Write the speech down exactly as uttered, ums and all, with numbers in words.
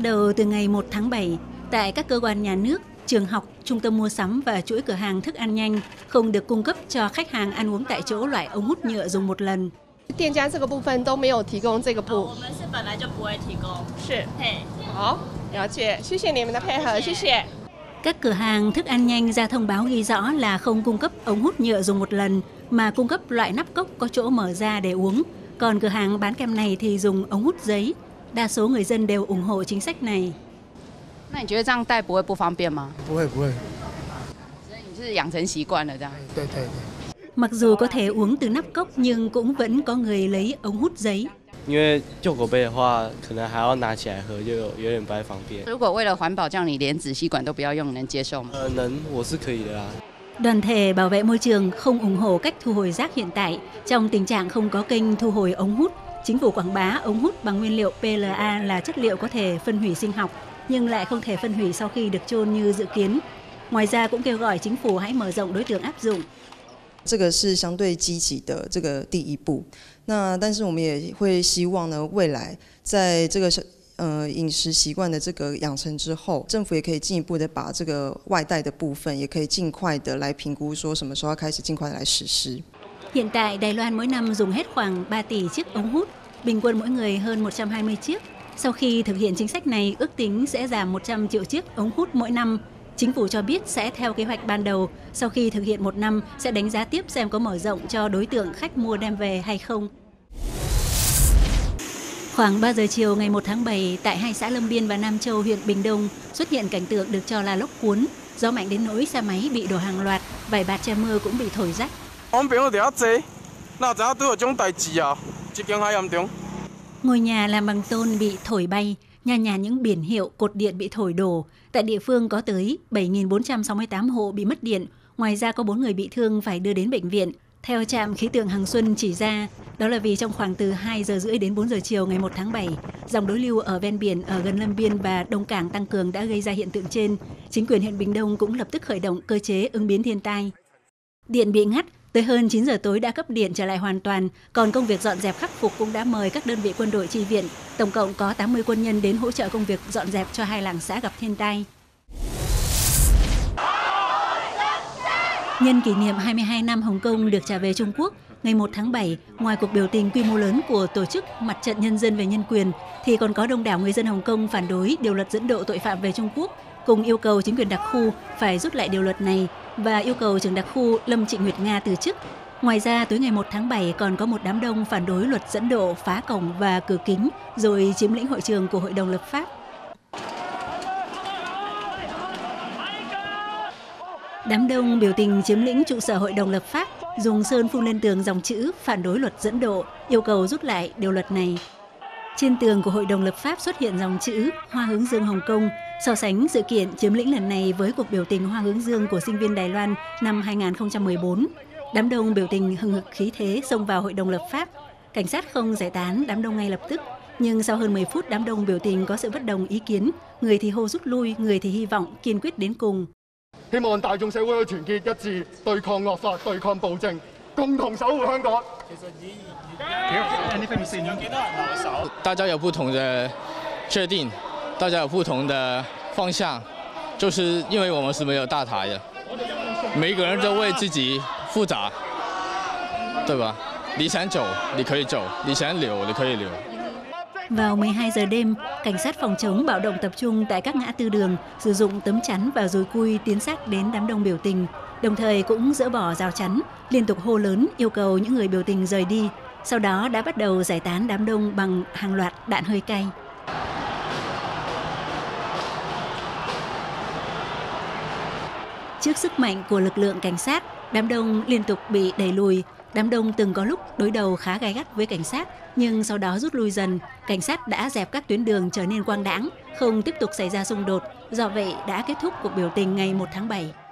đầu từ ngày một tháng bảy, tại các cơ quan nhà nước, trường học, trung tâm mua sắm và chuỗi cửa hàng thức ăn nhanh không được cung cấp cho khách hàng ăn uống tại chỗ loại ống hút nhựa dùng một lần. 店家这个部分都没有提供这个部。 我们是本来就不会提供。 是。 嘿。 好，了解，谢谢你们的配合，谢谢。 Các cửa hàng thức ăn nhanh ra thông báo ghi rõ là không cung cấp ống hút nhựa dùng một lần, mà cung cấp loại nắp cốc có chỗ mở ra để uống. Còn cửa hàng bán kem này thì dùng ống hút giấy. Đa số người dân đều ủng hộ chính sách này. 那你觉得这样带不会不方便吗？ 不会不会。 所以你是养成习惯了这样。 对对对。 Mặc dù có thể uống từ nắp cốc nhưng cũng vẫn có người lấy ống hút giấy. 因为旧口杯的话，可能还要拿起来喝，就有有点不太方便。 如果为了环保，这样你连纸吸管都不要用，能接受吗？ 呃，能，我是可以的啦。 Đoàn thể bảo vệ môi trường không ủng hộ cách thu hồi rác hiện tại. Trong tình trạng không có kênh thu hồi ống hút, chính phủ quảng bá ống hút bằng nguyên liệu pê lờ a là chất liệu có thể phân hủy sinh học, nhưng lại không thể phân hủy sau khi được chôn như dự kiến. Ngoài ra cũng kêu gọi chính phủ hãy mở rộng đối tượng áp dụng. 这个是相对积极的这个第一步。那但是我们也会希望呢，未来在这个呃饮食习惯的这个养成之後，政府也可以進一步的把這個外帶的部分，也可以盡快的來評估，說什麼時候要開始盡快的來實施。 Hiện tại Đài Loan mỗi năm dùng hết khoảng ba tỷ chiếc ống hút, bình quân mỗi người hơn một trăm hai mươi chiếc. Sau khi thực hiện chính sách này, ước tính sẽ giảm một trăm triệu chiếc ống hút mỗi năm. Chính phủ cho biết sẽ theo kế hoạch ban đầu, sau khi thực hiện một năm sẽ đánh giá tiếp xem có mở rộng cho đối tượng khách mua đem về hay không. Khoảng ba giờ chiều ngày một tháng bảy, tại hai xã Lâm Biên và Nam Châu, huyện Bình Đông xuất hiện cảnh tượng được cho là lốc cuốn. Gió mạnh đến nỗi xe máy bị đổ hàng loạt, vài bạt che mưa cũng bị thổi rách. Ngôi nhà làm bằng tôn bị thổi bay, nhà nhà những biển hiệu, cột điện bị thổi đổ. Tại địa phương có tới bảy nghìn bốn trăm sáu mươi tám hộ bị mất điện, ngoài ra có bốn người bị thương phải đưa đến bệnh viện. Theo trạm khí tượng Hằng Xuân chỉ ra, đó là vì trong khoảng từ hai giờ rưỡi đến bốn giờ chiều ngày một tháng bảy, dòng đối lưu ở ven biển ở gần Lâm Biên và Đông Cảng tăng cường đã gây ra hiện tượng trên. Chính quyền huyện Bình Đông cũng lập tức khởi động cơ chế ứng biến thiên tai. Điện bị ngắt, tới hơn chín giờ tối đã cấp điện trở lại hoàn toàn, còn công việc dọn dẹp khắc phục cũng đã mời các đơn vị quân đội chi viện. Tổng cộng có tám mươi quân nhân đến hỗ trợ công việc dọn dẹp cho hai làng xã gặp thiên tai. Nhân kỷ niệm hai mươi hai năm Hồng Kông được trả về Trung Quốc, ngày một tháng bảy, ngoài cuộc biểu tình quy mô lớn của tổ chức Mặt trận Nhân dân về Nhân quyền, thì còn có đông đảo người dân Hồng Kông phản đối điều luật dẫn độ tội phạm về Trung Quốc, cùng yêu cầu chính quyền đặc khu phải rút lại điều luật này và yêu cầu trưởng đặc khu Lâm Trịnh Nguyệt Nga từ chức. Ngoài ra, tối ngày một tháng bảy còn có một đám đông phản đối luật dẫn độ phá cổng và cửa kính rồi chiếm lĩnh hội trường của Hội đồng lập pháp. Đám đông biểu tình chiếm lĩnh trụ sở Hội đồng lập pháp, dùng sơn phun lên tường dòng chữ phản đối luật dẫn độ, yêu cầu rút lại điều luật này. Trên tường của Hội đồng lập pháp xuất hiện dòng chữ Hoa hướng dương Hồng Kông, so sánh sự kiện chiếm lĩnh lần này với cuộc biểu tình Hoa hướng dương của sinh viên Đài Loan năm hai nghìn không trăm mười bốn. Đám đông biểu tình hừng hực khí thế xông vào Hội đồng lập pháp. Cảnh sát không giải tán đám đông ngay lập tức, nhưng sau hơn mười phút đám đông biểu tình có sự bất đồng ý kiến, người thì hô rút lui, người thì hy vọng kiên quyết đến cùng. 希望大眾社會團結一致，對抗惡法，對抗暴政，共同守護香港。 大家有不同的確定，大家有不同的方向，就是因為我們是沒有大台的，每一個人都為自己負責，對吧？你想走你可以走，你想留你可以留。 Vào mười hai giờ đêm, cảnh sát phòng chống bạo động tập trung tại các ngã tư đường, sử dụng tấm chắn và dùi cui tiến sát đến đám đông biểu tình, đồng thời cũng dỡ bỏ rào chắn, liên tục hô lớn yêu cầu những người biểu tình rời đi. Sau đó đã bắt đầu giải tán đám đông bằng hàng loạt đạn hơi cay. Trước sức mạnh của lực lượng cảnh sát, đám đông liên tục bị đẩy lùi. Đám đông từng có lúc đối đầu khá gay gắt với cảnh sát, nhưng sau đó rút lui dần. Cảnh sát đã dẹp các tuyến đường trở nên quang đãng, không tiếp tục xảy ra xung đột. Do vậy đã kết thúc cuộc biểu tình ngày một tháng bảy.